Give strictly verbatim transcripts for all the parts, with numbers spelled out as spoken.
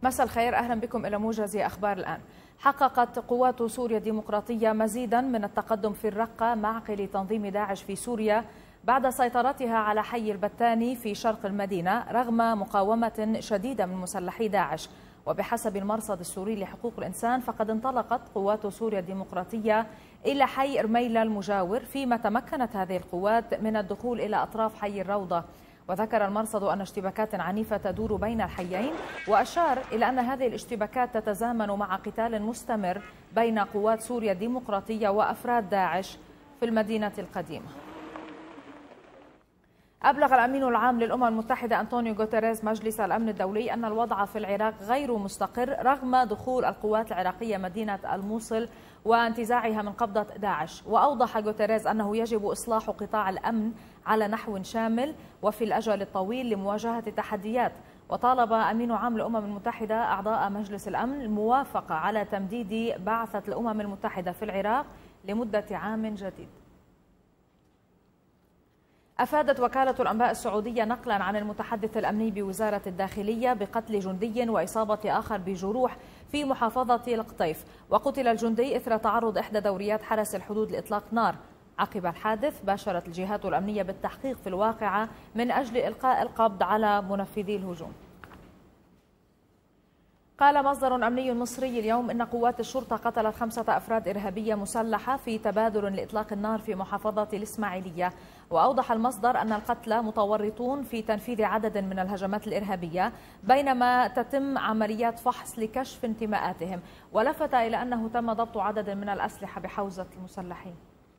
مساء الخير، أهلا بكم إلى موجز أخبار الآن. حققت قوات سوريا الديمقراطية مزيدا من التقدم في الرقة معقل تنظيم داعش في سوريا بعد سيطرتها على حي البتاني في شرق المدينة رغم مقاومة شديدة من مسلحي داعش. وبحسب المرصد السوري لحقوق الإنسان فقد انطلقت قوات سوريا الديمقراطية إلى حي إرميلة المجاور، فيما تمكنت هذه القوات من الدخول إلى أطراف حي الروضة. وذكر المرصد أن اشتباكات عنيفة تدور بين الحيين، وأشار إلى أن هذه الاشتباكات تتزامن مع قتال مستمر بين قوات سوريا الديمقراطية وأفراد داعش في المدينة القديمة. أبلغ الأمين العام للأمم المتحدة أنطونيو غوتيريز مجلس الأمن الدولي أن الوضع في العراق غير مستقر رغم دخول القوات العراقية مدينة الموصل وانتزاعها من قبضة داعش. وأوضح غوتيريز أنه يجب إصلاح قطاع الأمن على نحو شامل وفي الأجل الطويل لمواجهة التحديات. وطالب أمين عام الأمم المتحدة أعضاء مجلس الأمن الموافقة على تمديد بعثة الأمم المتحدة في العراق لمدة عام جديد. أفادت وكالة الأنباء السعودية نقلا عن المتحدث الأمني بوزارة الداخلية بقتل جندي وإصابة آخر بجروح في محافظة القطيف. وقتل الجندي إثر تعرض إحدى دوريات حرس الحدود لإطلاق نار. عقب الحادث باشرت الجهات الأمنية بالتحقيق في الواقعة من أجل إلقاء القبض على منفذي الهجوم. قال مصدر أمني مصري اليوم إن قوات الشرطة قتلت خمسة أفراد إرهابية مسلحة في تبادل لإطلاق النار في محافظة الإسماعيلية. وأوضح المصدر أن القتلى متورطون في تنفيذ عدد من الهجمات الإرهابية بينما تتم عمليات فحص لكشف انتماءاتهم. ولفت إلى أنه تم ضبط عدد من الأسلحة بحوزة المسلحين.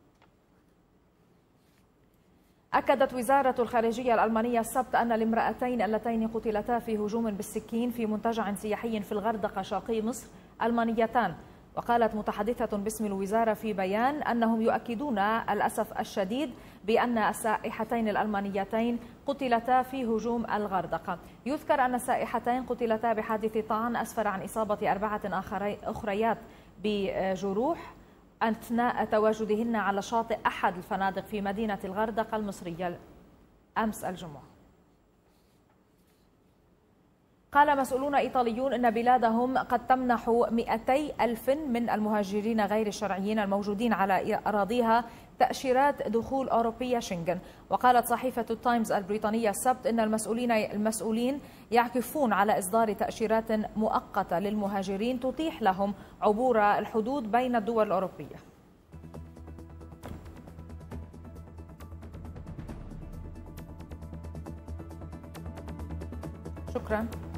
أكدت وزارة الخارجية الألمانية السبت أن الامرأتين اللتين قتلتا في هجوم بالسكين في منتجع سياحي في الغردقة شرقي مصر ألمانيتان. وقالت متحدثة باسم الوزارة في بيان أنهم يؤكدون الأسف الشديد بأن السائحتين الألمانيتين قتلتا في هجوم الغردقة. يذكر أن السائحتين قتلتا بحادث طعن أسفر عن إصابة أربعة أخريات بجروح أثناء تواجدهن على شاطئ أحد الفنادق في مدينة الغردقة المصرية أمس الجمعة. قال مسؤولون إيطاليون إن بلادهم قد تمنح مئتي ألف من المهاجرين غير الشرعيين الموجودين على أراضيها تأشيرات دخول أوروبية شنغن. وقالت صحيفة التايمز البريطانية السبت إن المسؤولين المسؤولين يعكفون على إصدار تأشيرات مؤقتة للمهاجرين تتيح لهم عبور الحدود بين الدول الأوروبية. شكرا.